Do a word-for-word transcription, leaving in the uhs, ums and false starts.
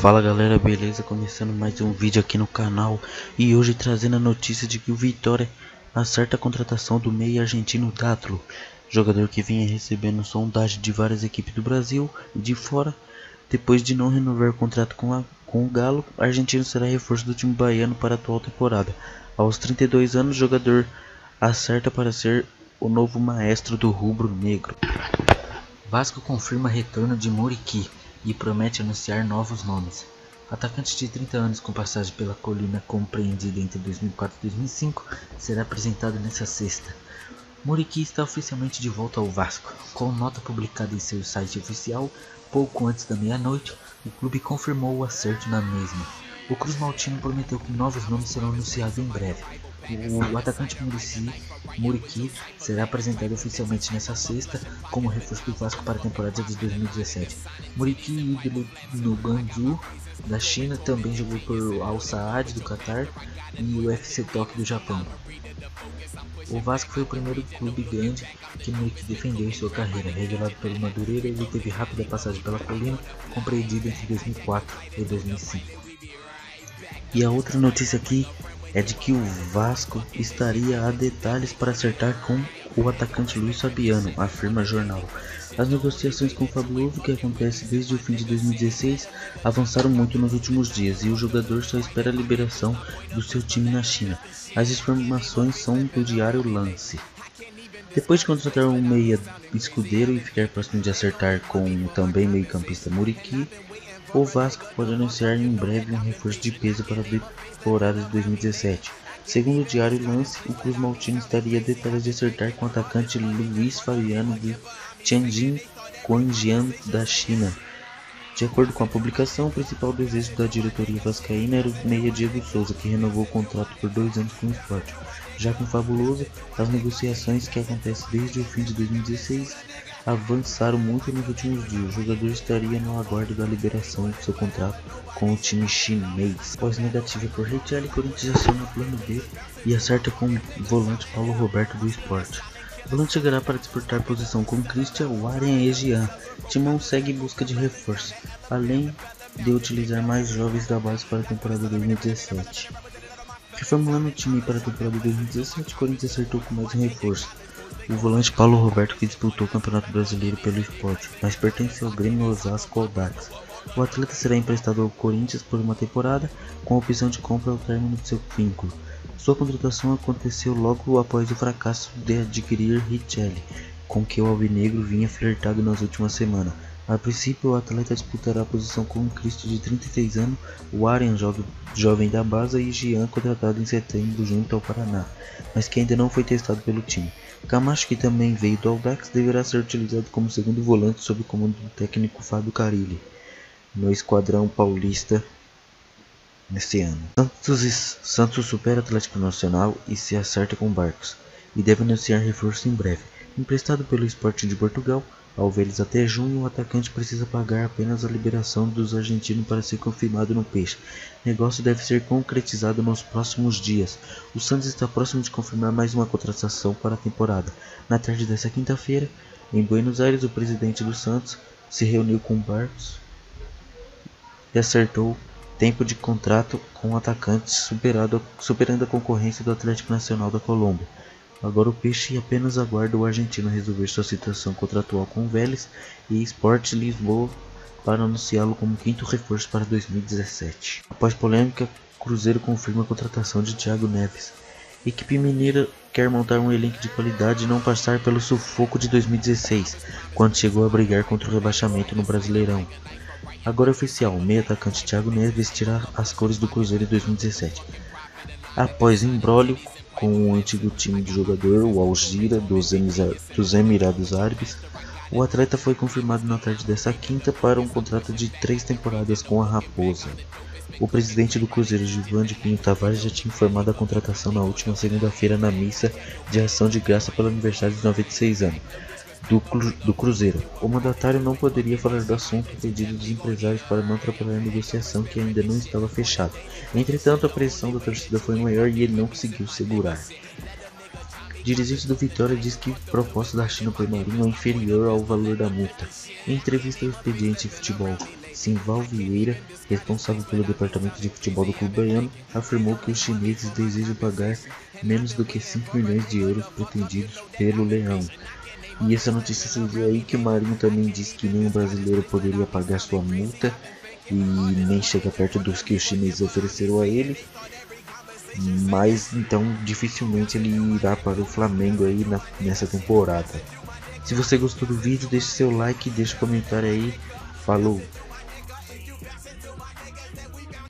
Fala galera, beleza? Começando mais um vídeo aqui no canal e hoje trazendo a notícia de que o Vitória acerta a contratação do meia argentino Dátilo, jogador que vinha recebendo sondagem de várias equipes do Brasil e de fora. Depois de não renovar o contrato com, a, com o Galo, o argentino será reforço do time baiano para a atual temporada. Aos trinta e dois anos, o jogador acerta para ser o novo maestro do rubro-negro. Vasco confirma retorno de Muriqui e promete anunciar novos nomes. Atacante de trinta anos com passagem pela Colina compreendida entre dois mil e quatro e dois mil e cinco será apresentado nesta sexta. Muriqui está oficialmente de volta ao Vasco. Com nota publicada em seu site oficial, pouco antes da meia-noite, o clube confirmou o acerto na mesma. O Cruz Maltino prometeu que novos nomes serão anunciados em breve. O atacante Muriqui será apresentado oficialmente nesta sexta como reforço do Vasco para a temporada de dois mil e dezessete. Muriqui, ídolo no Guangzhou da China, também jogou por Al Saad do Catar e o F C Tóquio do Japão. O Vasco foi o primeiro clube grande que Muriqui defendeu em sua carreira. Revelado pelo Madureira, ele teve rápida passagem pela Colina, compreendida entre dois mil e quatro e dois mil e cinco. E a outra notícia aqui é de que o Vasco estaria a detalhes para acertar com o atacante Luiz Fabiano, afirma o jornal. As negociações com o Fabuloso, que acontece desde o fim de dois mil e dezesseis, avançaram muito nos últimos dias e o jogador só espera a liberação do seu time na China. As informações são do Diário Lance. Depois de contratar um meia escudeiro e ficar próximo de acertar com o também meio-campista Muriqui, o Vasco pode anunciar em breve um reforço de peso para a temporada de dois mil e dezessete. Segundo o Diário Lance, o Cruz Maltino estaria a detalhes de acertar com o atacante Luiz Fabiano do Tianjin Quanjian da China. De acordo com a publicação, o principal desejo da diretoria vascaína era o meia Diego Souza, que renovou o contrato por dois anos com o Sport. Já com o Fabuloso, as negociações, que acontecem desde o fim de dois mil e dezesseis, avançaram muito nos últimos dias. O jogador estaria no aguardo da liberação de seu contrato com o time chinês. Após negativa por Richelli, Corinthians aciona o plano B e acerta com o volante Paulo Roberto do Sport. O volante chegará para disputar posição com Christian, Warren e Jean. Timão segue em busca de reforço, além de utilizar mais jovens da base para a temporada dois mil e dezessete. Reformulando o time para a temporada dois mil e dezessete, Corinthians acertou com mais um reforço, o volante Paulo Roberto, que disputou o Campeonato Brasileiro pelo Sport, mas pertence ao Grêmio, Osasco ou Dax. O atleta será emprestado ao Corinthians por uma temporada, com a opção de compra ao término de seu vínculo. Sua contratação aconteceu logo após o fracasso de adquirir Richelli, com que o alvinegro vinha flertado nas últimas semanas. A princípio, o atleta disputará a posição com o Cristo, de trinta e seis anos, o Arian, jo jovem da base, e Jean, contratado em setembro junto ao Paraná, mas que ainda não foi testado pelo time. Camacho, que também veio do Audax, deverá ser utilizado como segundo volante sob o comando do técnico Fábio Carilli, no esquadrão paulista neste ano. Santos, Santos supera Atlético Nacional e se acerta com Barcos, e deve anunciar reforço em breve. Emprestado pelo Sporting de Portugal ao Vélez até junho, o atacante precisa pagar apenas a liberação dos argentinos para ser confirmado no Peixe. O negócio deve ser concretizado nos próximos dias. O Santos está próximo de confirmar mais uma contratação para a temporada. Na tarde desta quinta-feira, em Buenos Aires, o presidente do Santos se reuniu com Barcos e acertou tempo de contrato com o atacante, superado, superando a concorrência do Atlético Nacional da Colômbia. Agora o Peixe apenas aguarda o argentino resolver sua situação contratual com o Vélez e Sport Lisboa para anunciá-lo como quinto reforço para dois mil e dezessete. Após polêmica, Cruzeiro confirma a contratação de Thiago Neves. Equipe mineira quer montar um elenco de qualidade e não passar pelo sufoco de dois mil e dezesseis, quando chegou a brigar contra o rebaixamento no Brasileirão. Agora é oficial, o meio-atacante Thiago Neves vestirá as cores do Cruzeiro em dois mil e dezessete. Após imbróglio com o antigo time do jogador, o Al Ghira dos, dos Emirados Árabes, o atleta foi confirmado na tarde desta quinta para um contrato de três temporadas com a Raposa. O presidente do Cruzeiro, Gilvan de Pinho Tavares, já tinha informado a contratação na última segunda-feira na missa de ação de graça pelo aniversário de noventa e seis anos do, do Cruzeiro. O mandatário não poderia falar do assunto a pedido dos empresários para não atrapalhar a negociação, que ainda não estava fechada. Entretanto, a pressão da torcida foi maior e ele não conseguiu segurar. Dirigente do Vitória diz que a proposta da China por Marinho é inferior ao valor da multa. Em entrevista ao Expediente Futebol, Simval Vieira, responsável pelo departamento de futebol do clube baiano, afirmou que os chineses desejam pagar menos do que cinco milhões de euros pretendidos pelo Leão. E essa notícia surgiu aí que o Marinho também disse que nenhum brasileiro poderia pagar sua multa e nem chega perto dos que os chineses ofereceram a ele. Mas então dificilmente ele irá para o Flamengo aí na, nessa temporada. Se você gostou do vídeo, deixe seu like, deixe um comentário aí. Falou!